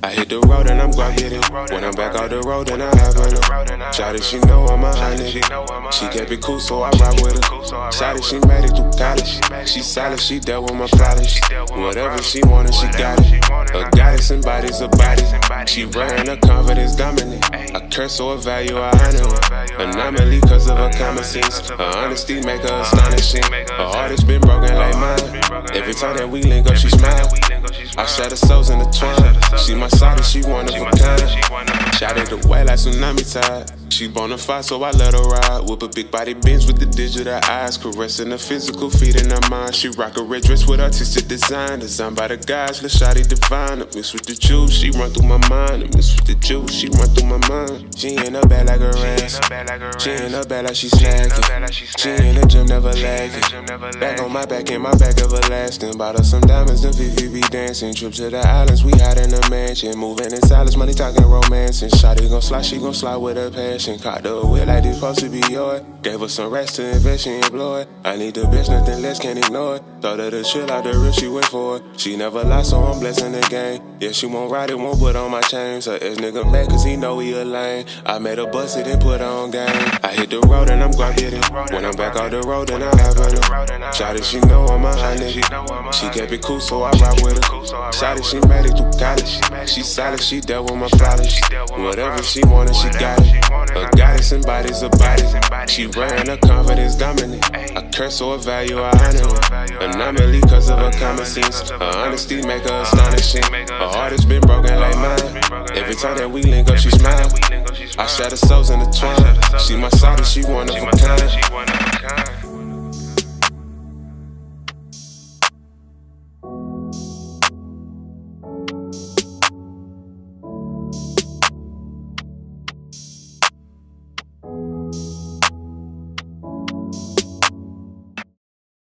I hit the road and I'm gon' get it. When I'm back out the road, then I hop in her. Shawty, she know I'm a high nigga. She kept it cool, so I rock with her. Shawty, she made it through college. She solid, she dealt with my problems. Whatever she wanted, she got it. A goddess and body's a body. She wearing her confidence dominant. I curse or value, I honor her. Anomaly cause of her common sense. Her honesty make her astonishing. Her heart has been broken like mine. Every time that we link up, she smile. I share the souls in the twine. She my side, she one of a kind. Shot it away like tsunami tide. She bonafide, so I let her ride. Whip a big body Benz with the digital eyes. Caressing her physical, feeding her mind. She rock a red dress with artistic design. Designed by the guys, Lil Shawty divine. A mix with the juice, she run through my mind. A mix with the juice, she run through my mind. She in her bed like her ass. She in her bed like she snacking. She in the gym, never lagging. Back on my back, in my back everlasting. Bought her some diamonds, and VVB dancing. Trip to the islands, we hide in a mansion. Moving in silence, money talking romance. And Shawty gon' slide, she gon' slide with her passion. Caught the whip like this supposed to be yours. Gave her some rest to invest, she ain't blow it. I need the best, nothing less, can't ignore it. Thought of the chill out the real, she wait for it. She never lied, so I'm blessing the game. Yeah, she won't ride it, won't put on my chains. Her ex nigga mad cause he know he a lame. I made her bust it and put her on game. I hit the road and I'm gon' get it. When I'm back out the road, then I hop in her. Shawty, she know I'm a high nigga. She kept it cool, so I rock with her. Shawty, she made it through college. She solid, she dealt with my problems. Whatever she wanted, she got it. A goddess and body's a body. She wearing her confidence dominant. I curse or value, I honor her. Anomaly cause of her common sense. Her honesty make her astonishing. Her heart has been broken like mine. Every time that we link up, she smile. I share the souls in the twine. She my side, she one of a kind.